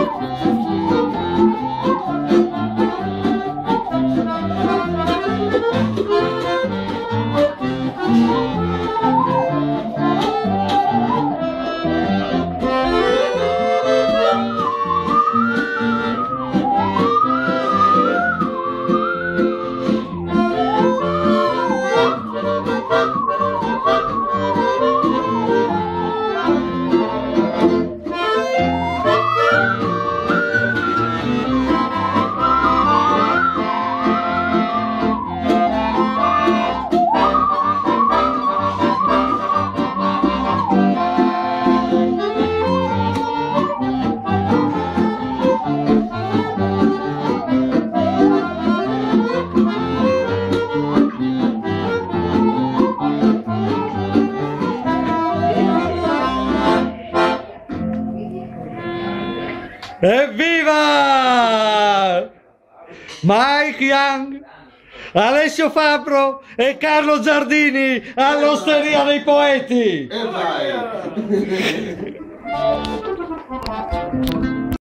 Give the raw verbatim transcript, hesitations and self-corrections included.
Evviva! Mike Young, Alessio Fabbro e Carlo Giardini all'Osteria dei Poeti! E vai!